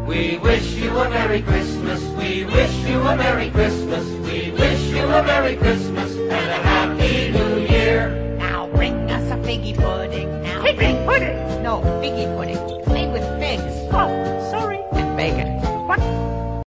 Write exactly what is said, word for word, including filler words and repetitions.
We wish you a Merry Christmas. We wish you a Merry Christmas. We wish you a Merry Christmas and a Happy New Year. Now bring us a figgy pudding. Now Figgy bring... pudding? No, figgy pudding. It's made with figs. Oh, sorry. And bacon. What?